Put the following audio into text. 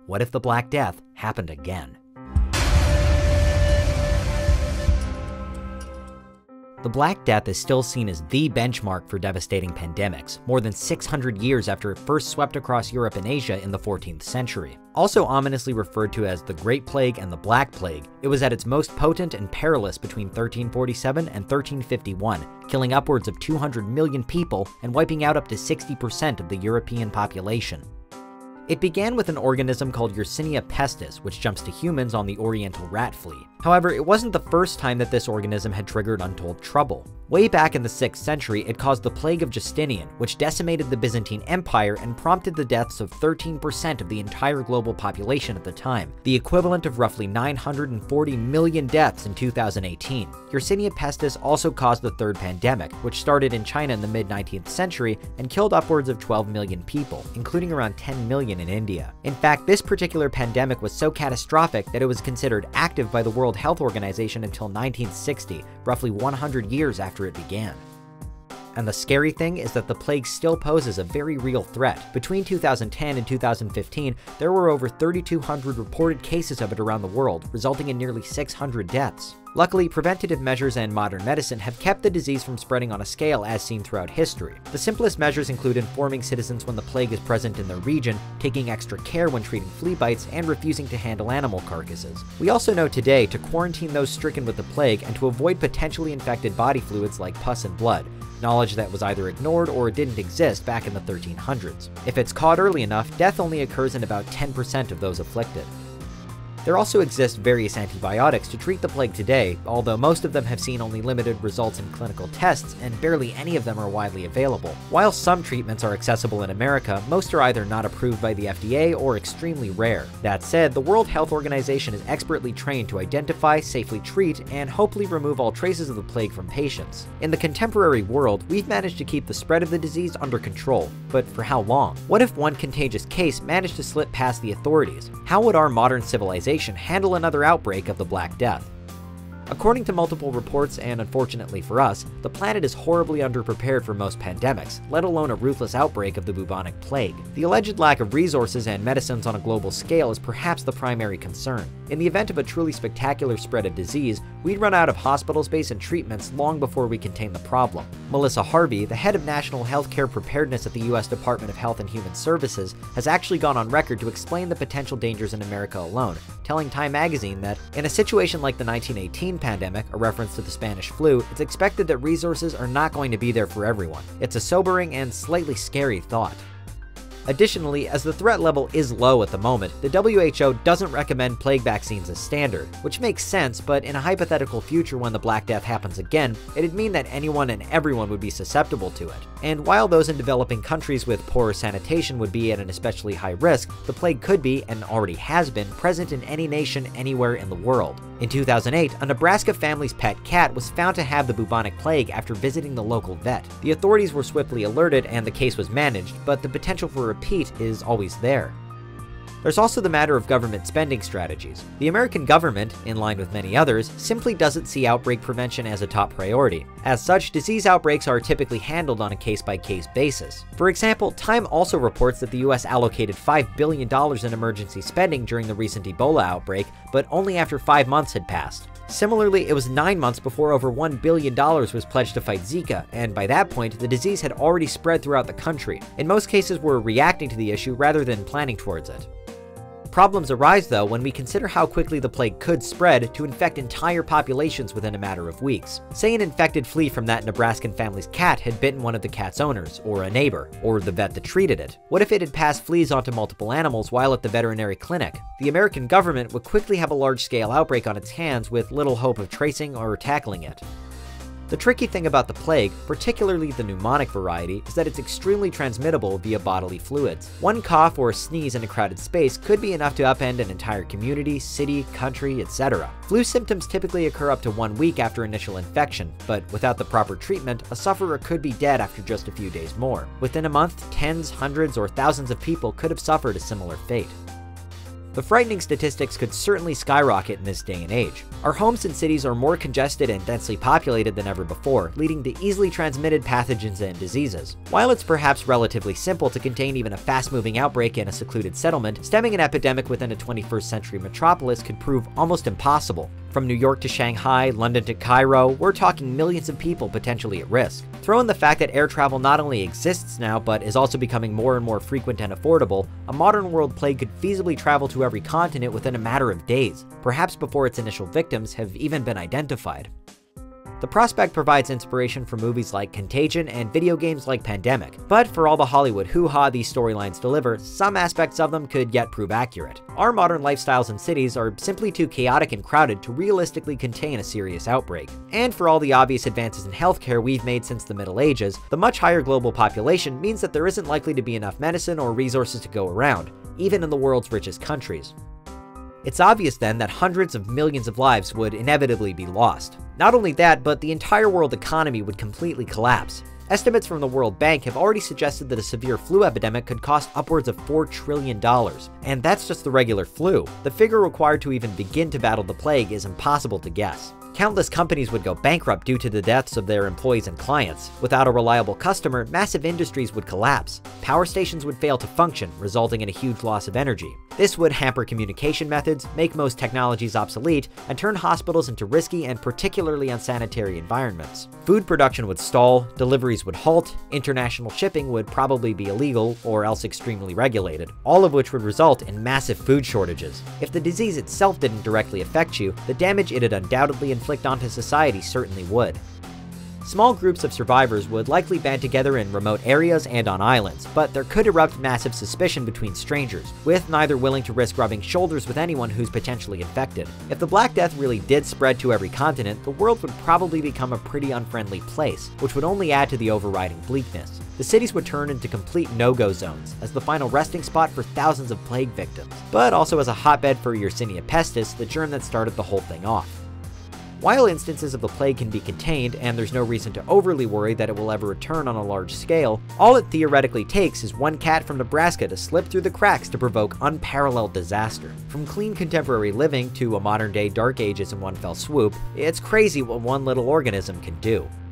What if the Black Death happened again? The Black Death is still seen as the benchmark for devastating pandemics, more than 600 years after it first swept across Europe and Asia in the 14th century. Also ominously referred to as the Great Plague and the Black Plague, it was at its most potent and perilous between 1347 and 1351, killing upwards of 200 million people and wiping out up to 60% of the European population. It began with an organism called Yersinia pestis, which jumps to humans on the oriental rat flea. However, it wasn't the first time that this organism had triggered untold trouble. Way back in the 6th century, it caused the Plague of Justinian, which decimated the Byzantine Empire and prompted the deaths of 13% of the entire global population at the time, the equivalent of roughly 940 million deaths in 2018. Yersinia pestis also caused the Third Pandemic, which started in China in the mid-19th century and killed upwards of 12 million people, including around 10 million in India. In fact, this particular pandemic was so catastrophic that it was considered active by the World Health Organization until 1960, roughly 100 years after it began. And the scary thing is that the plague still poses a very real threat. Between 2010 and 2015, there were over 3,200 reported cases of it around the world, resulting in nearly 600 deaths. Luckily, preventative measures and modern medicine have kept the disease from spreading on a scale as seen throughout history. The simplest measures include informing citizens when the plague is present in their region, taking extra care when treating flea bites, and refusing to handle animal carcasses. We also know today to quarantine those stricken with the plague and to avoid potentially infected body fluids like pus and blood, knowledge that was either ignored or didn't exist back in the 1300s. If it's caught early enough, death only occurs in about 10% of those afflicted. There also exist various antibiotics to treat the plague today, although most of them have seen only limited results in clinical tests, and barely any of them are widely available. While some treatments are accessible in America, most are either not approved by the FDA or extremely rare. That said, the World Health Organization is expertly trained to identify, safely treat, and hopefully remove all traces of the plague from patients. In the contemporary world, we've managed to keep the spread of the disease under control, but for how long? What if one contagious case managed to slip past the authorities? How would our modern civilization handle another outbreak of the Black Death? According to multiple reports, and unfortunately for us, the planet is horribly underprepared for most pandemics, let alone a ruthless outbreak of the bubonic plague. The alleged lack of resources and medicines on a global scale is perhaps the primary concern. In the event of a truly spectacular spread of disease, we'd run out of hospital space and treatments long before we contain the problem. Melissa Harvey, the head of National Healthcare Preparedness at the U.S. Department of Health and Human Services, has actually gone on record to explain the potential dangers in America alone, telling Time magazine that, in a situation like the 1918 pandemic, a reference to the Spanish flu, it's expected that resources are not going to be there for everyone. It's a sobering and slightly scary thought. Additionally, as the threat level is low at the moment, the WHO doesn't recommend plague vaccines as standard, which makes sense, but in a hypothetical future when the Black Death happens again, it'd mean that anyone and everyone would be susceptible to it. And while those in developing countries with poorer sanitation would be at an especially high risk, the plague could be, and already has been, present in any nation anywhere in the world. In 2008, a Nebraska family's pet cat was found to have the bubonic plague after visiting the local vet. The authorities were swiftly alerted and the case was managed, but the potential for repeat is always there. There's also the matter of government spending strategies. The American government, in line with many others, simply doesn't see outbreak prevention as a top priority. As such, disease outbreaks are typically handled on a case-by-case basis. For example, Time also reports that the US allocated $5 billion in emergency spending during the recent Ebola outbreak, but only after 5 months had passed. Similarly, it was 9 months before over $1 billion was pledged to fight Zika, and by that point, the disease had already spread throughout the country. In most cases, we're reacting to the issue rather than planning towards it. Problems arise, though, when we consider how quickly the plague could spread to infect entire populations within a matter of weeks. Say an infected flea from that Nebraskan family's cat had bitten one of the cat's owners, or a neighbor, or the vet that treated it. What if it had passed fleas onto multiple animals while at the veterinary clinic? The American government would quickly have a large-scale outbreak on its hands with little hope of tracing or tackling it. The tricky thing about the plague, particularly the pneumonic variety, is that it's extremely transmittable via bodily fluids. One cough or sneeze in a crowded space could be enough to upend an entire community, city, country, etc. Flu symptoms typically occur up to 1 week after initial infection, but without the proper treatment, a sufferer could be dead after just a few days more. Within a month, tens, hundreds, or thousands of people could have suffered a similar fate. The frightening statistics could certainly skyrocket in this day and age. Our homes and cities are more congested and densely populated than ever before, leading to easily transmitted pathogens and diseases. While it's perhaps relatively simple to contain even a fast-moving outbreak in a secluded settlement, stemming an epidemic within a 21st century metropolis could prove almost impossible. From New York to Shanghai, London to Cairo, we're talking millions of people potentially at risk. Throw in the fact that air travel not only exists now, but is also becoming more and more frequent and affordable, a modern world plague could feasibly travel to every continent within a matter of days, perhaps before its initial victims have even been identified. The prospect provides inspiration for movies like Contagion and video games like Pandemic, but for all the Hollywood hoo-ha these storylines deliver, some aspects of them could yet prove accurate. Our modern lifestyles and cities are simply too chaotic and crowded to realistically contain a serious outbreak. And for all the obvious advances in healthcare we've made since the Middle Ages, the much higher global population means that there isn't likely to be enough medicine or resources to go around, even in the world's richest countries. It's obvious then that hundreds of millions of lives would inevitably be lost. Not only that, but the entire world economy would completely collapse. Estimates from the World Bank have already suggested that a severe flu epidemic could cost upwards of $4 trillion, and that's just the regular flu. The figure required to even begin to battle the plague is impossible to guess. Countless companies would go bankrupt due to the deaths of their employees and clients. Without a reliable customer, massive industries would collapse. Power stations would fail to function, resulting in a huge loss of energy. This would hamper communication methods, make most technologies obsolete, and turn hospitals into risky and particularly unsanitary environments. Food production would stall, deliveries would halt, international shipping would probably be illegal or else extremely regulated, all of which would result in massive food shortages. If the disease itself didn't directly affect you, the damage it'd undoubtedly inflict onto society certainly would. Small groups of survivors would likely band together in remote areas and on islands, but there could erupt massive suspicion between strangers, with neither willing to risk rubbing shoulders with anyone who's potentially infected. If the Black Death really did spread to every continent, the world would probably become a pretty unfriendly place, which would only add to the overriding bleakness. The cities would turn into complete no-go zones, as the final resting spot for thousands of plague victims, but also as a hotbed for Yersinia pestis, the germ that started the whole thing off. While instances of the plague can be contained, and there's no reason to overly worry that it will ever return on a large scale, all it theoretically takes is one cat from Nebraska to slip through the cracks to provoke unparalleled disaster. From clean contemporary living to a modern-day dark ages in one fell swoop, it's crazy what one little organism can do.